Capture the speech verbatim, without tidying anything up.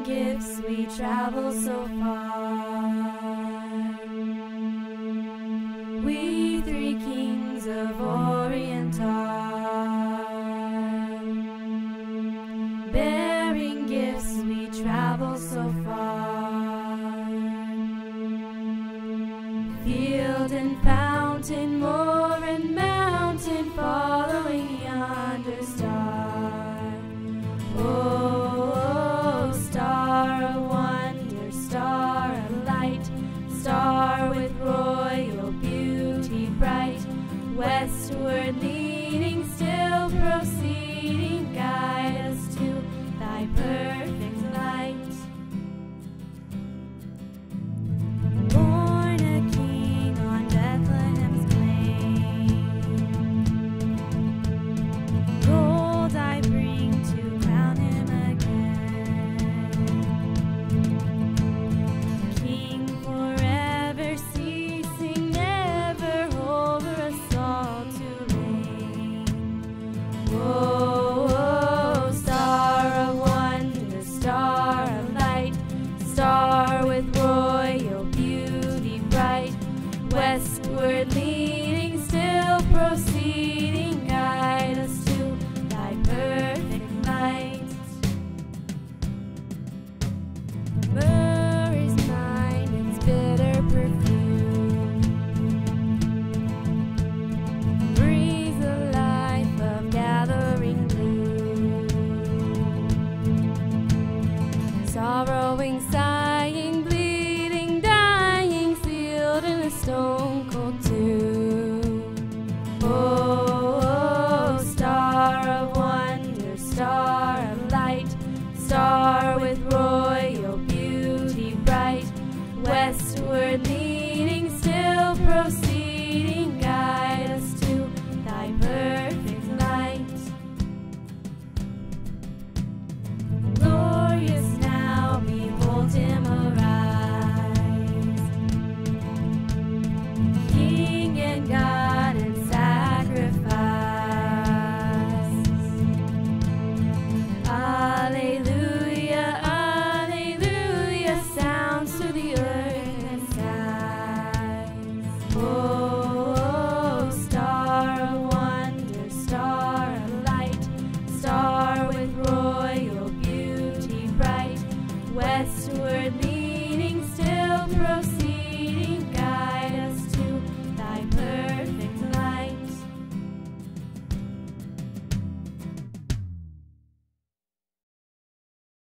gifts we travel so far. We three kings of Orient are, bearing gifts we travel so far. Field and fountain, moor and mountain, following yonder star. Oh, star of wonder, star of light, star with royal beauty bright, westward leading, still proceeding, guide us to thy perfect light. Born a king on Bethlehem's plain, gold I bring to crown him again. King forever ceasing, never over us all to reign. Oh, star of wonder, star of light, star with royal beauty bright, westward leading, still proceeding, guide us to thy perfect light. Myrrh is mine, its bitter perfume breathes the life of gathering bloom. Sorrowing, sighing, bleeding, dying, sealed in a stone cold tomb. Oh, star of wonder, star of light, star